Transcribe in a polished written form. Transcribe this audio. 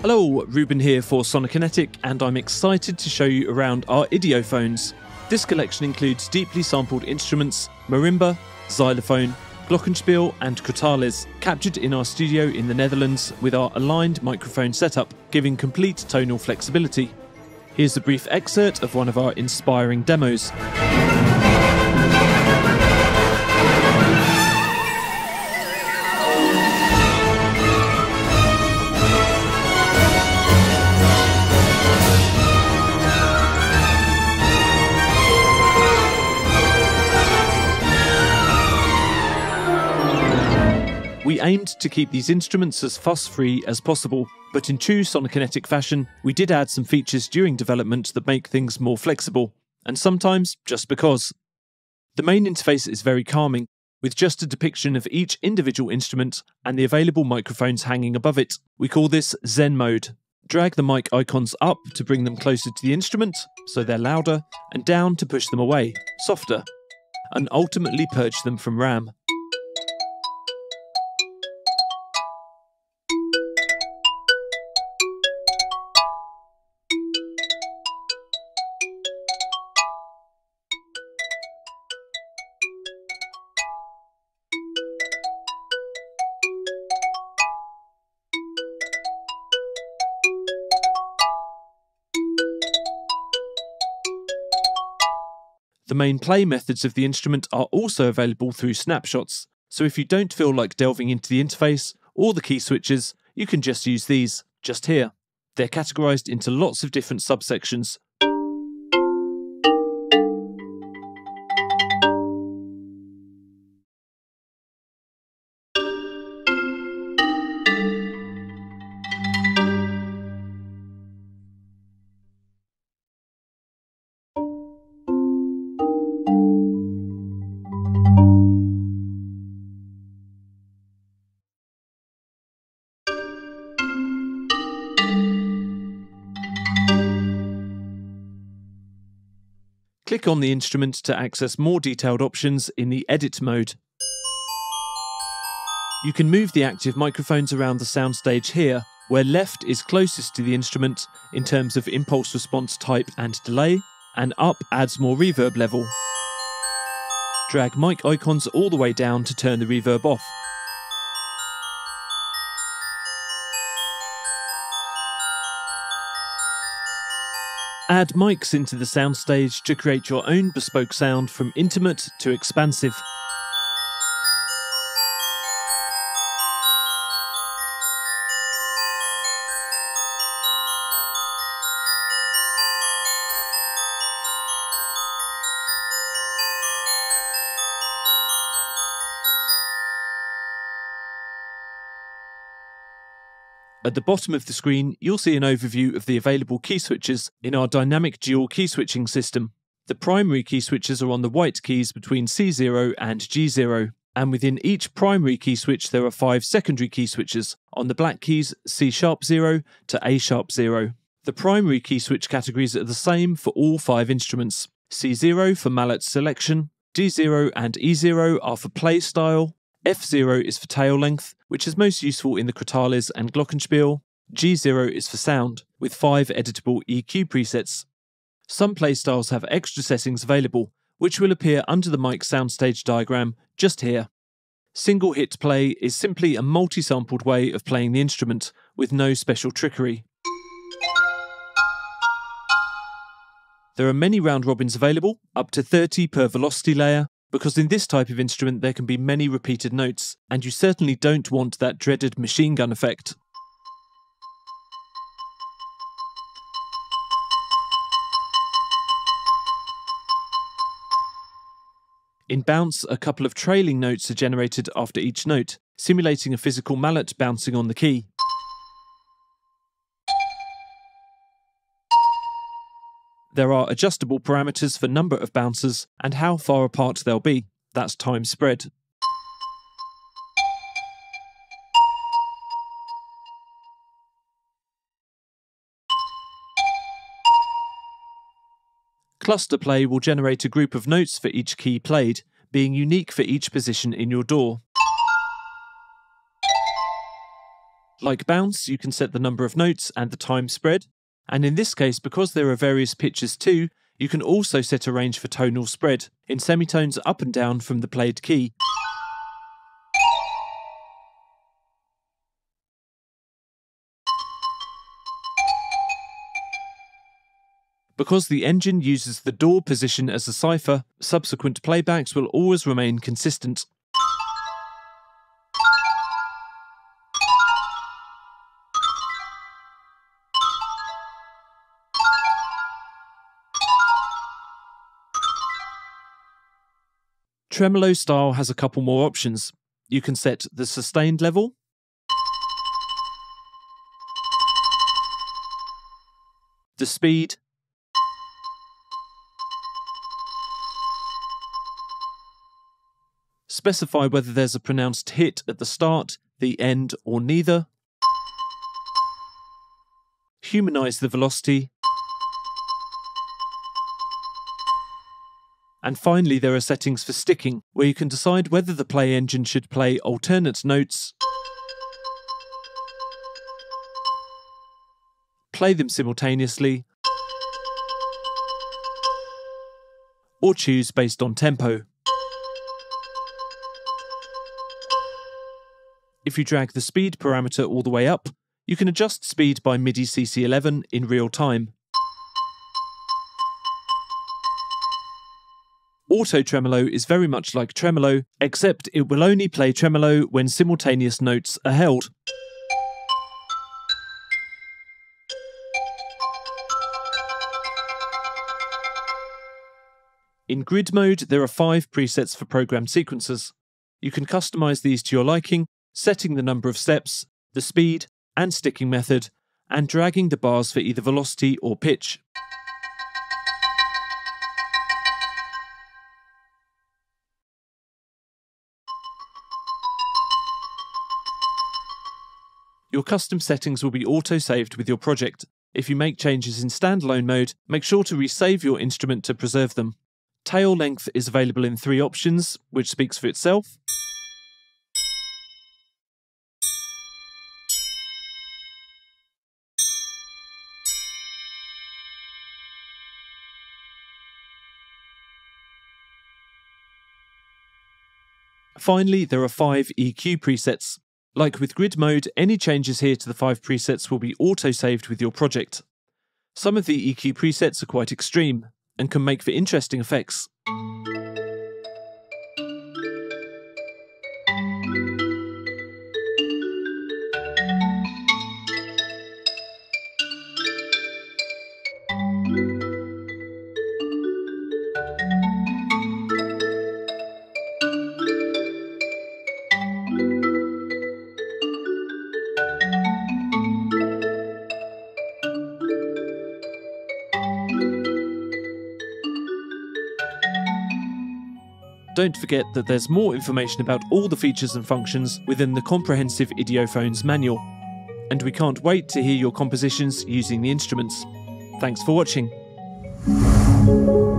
Hello, Ruben here for Sonokinetic, and I'm excited to show you around our Idiophones. This collection includes deeply sampled instruments, marimba, xylophone, glockenspiel and crotales, captured in our studio in the Netherlands with our aligned microphone setup, giving complete tonal flexibility. Here's a brief excerpt of one of our inspiring demos. We aimed to keep these instruments as fuss-free as possible, but in true Sonokinetic fashion, we did add some features during development that make things more flexible, and sometimes just because. The main interface is very calming, with just a depiction of each individual instrument and the available microphones hanging above it. We call this Zen mode. Drag the mic icons up to bring them closer to the instrument, so they're louder, and down to push them away, softer, and ultimately purge them from RAM. The main play methods of the instrument are also available through snapshots, so if you don't feel like delving into the interface or the key switches, you can just use these, just here. They're categorized into lots of different subsections. Click on the instrument to access more detailed options in the Edit mode. You can move the active microphones around the soundstage here, where left is closest to the instrument in terms of impulse response type and delay, and up adds more reverb level. Drag mic icons all the way down to turn the reverb off. Add mics into the soundstage to create your own bespoke sound from intimate to expansive. At the bottom of the screen, you'll see an overview of the available key switches in our dynamic dual key switching system. The primary key switches are on the white keys between C0 and G0, and within each primary key switch there are 5 secondary key switches on the black keys C#0 to A#0. The primary key switch categories are the same for all 5 instruments. C0 for mallet selection, D0 and E0 are for play style, F0 is for tail length, which is most useful in the crotales and glockenspiel. G0 is for sound, with 5 editable EQ presets. Some playstyles have extra settings available, which will appear under the mic soundstage diagram just here. Single hit play is simply a multi-sampled way of playing the instrument, with no special trickery. There are many round robins available, up to 30 per velocity layer, because in this type of instrument there can be many repeated notes, and you certainly don't want that dreaded machine gun effect. In bounce, a couple of trailing notes are generated after each note, simulating a physical mallet bouncing on the key. There are adjustable parameters for number of bounces and how far apart they'll be. That's time spread. Cluster play will generate a group of notes for each key played, being unique for each position in your DAW. Like bounce, you can set the number of notes and the time spread, and in this case, because there are various pitches too, you can also set a range for tonal spread, in semitones up and down from the played key. Because the engine uses the door position as a cipher, subsequent playbacks will always remain consistent. Tremolo style has a couple more options. You can set the sustained level, the speed, specify whether there's a pronounced hit at the start, the end, or neither, humanize the velocity, and finally there are settings for sticking, where you can decide whether the play engine should play alternate notes, play them simultaneously, or choose based on tempo. If you drag the speed parameter all the way up, you can adjust speed by MIDI CC11 in real time. Auto tremolo is very much like tremolo, except it will only play tremolo when simultaneous notes are held. In grid mode, there are 5 presets for programmed sequences. You can customize these to your liking, setting the number of steps, the speed and sticking method, and dragging the bars for either velocity or pitch. Your custom settings will be auto-saved with your project. If you make changes in standalone mode, make sure to resave your instrument to preserve them. Tail length is available in 3 options, which speaks for itself. Finally, there are 5 EQ presets. Like with grid mode, any changes here to the 5 presets will be auto-saved with your project. Some of the EQ presets are quite extreme, and can make for interesting effects. Don't forget that there's more information about all the features and functions within the comprehensive Idiophones manual. And we can't wait to hear your compositions using the instruments. Thanks for watching.